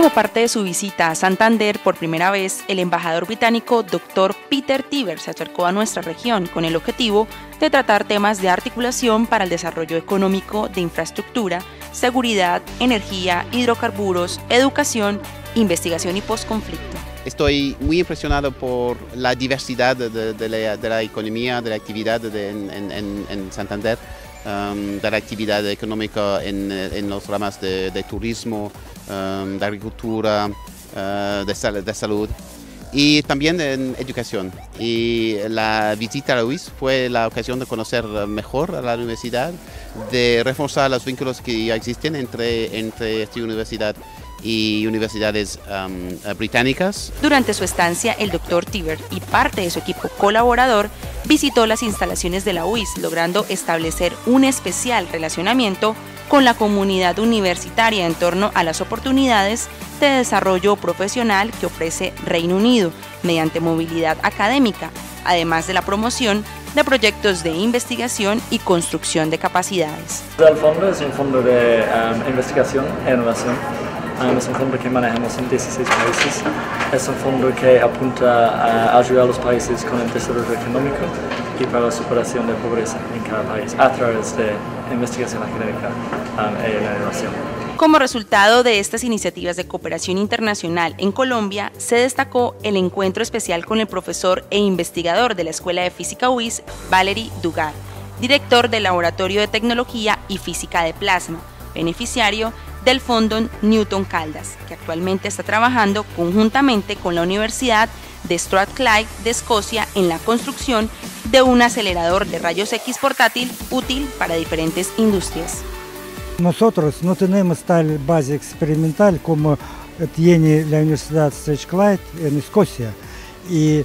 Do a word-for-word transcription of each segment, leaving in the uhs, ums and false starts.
Como parte de su visita a Santander por primera vez, el embajador británico doctor Peter Tiber se acercó a nuestra región con el objetivo de tratar temas de articulación para el desarrollo económico de infraestructura, seguridad, energía, hidrocarburos, educación, investigación y posconflicto. Estoy muy impresionado por la diversidad de, de, de, la, de la economía, de la actividad de, en, en, en Santander, um, de la actividad económica en, en los ramas de, de turismo, um, de agricultura, uh, de, sal, de salud y también en educación. Y la visita a la U I S fue la ocasión de conocer mejor a la universidad, de reforzar los vínculos que ya existen entre, entre esta universidad y universidades um, británicas. Durante su estancia, el doctor Tiber y parte de su equipo colaborador visitó las instalaciones de la U I S, logrando establecer un especial relacionamiento con la comunidad universitaria en torno a las oportunidades de desarrollo profesional que ofrece Reino Unido mediante movilidad académica, además de la promoción de proyectos de investigación y construcción de capacidades. El fondo es un fondo de um, investigación e innovación. Um, es un fondo que manejamos en dieciséis países. Es un fondo que apunta a ayudar a los países con el desarrollo económico y para la superación de pobreza en cada país a través de investigación académica um, e la innovación. Como resultado de estas iniciativas de cooperación internacional en Colombia, se destacó el encuentro especial con el profesor e investigador de la Escuela de Física U I S, Valery Dugard, director del Laboratorio de Tecnología y Física de Plasma, beneficiario del Fondo Newton Caldas, que actualmente está trabajando conjuntamente con la Universidad de Strathclyde de Escocia en la construcción de un acelerador de rayos X portátil útil para diferentes industrias. Nosotros no tenemos tal base experimental como tiene la Universidad Strathclyde en Escocia y,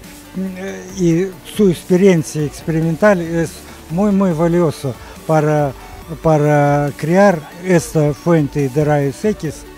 y su experiencia experimental es muy muy valiosa para para crear esta fuente de rayos X